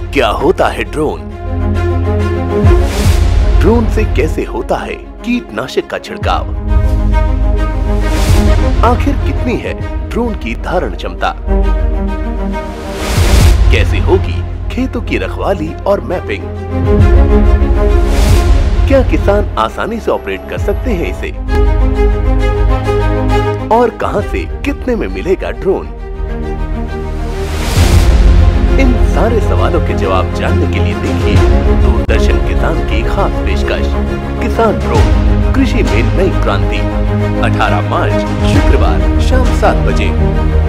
क्या होता है ड्रोन? ड्रोन से कैसे होता है कीटनाशक का छिड़काव? आखिर कितनी है ड्रोन की धारण क्षमता? कैसे होगी खेतों की रखवाली और मैपिंग? क्या किसान आसानी से ऑपरेट कर सकते हैं इसे? और कहां से कितने में मिलेगा ड्रोन? इन सारे सवालों के जवाब जानने के लिए देखिए दूरदर्शन किसान की खास पेशकश किसान ड्रोन कृषि में नई क्रांति 18 मार्च शुक्रवार शाम 7 बजे।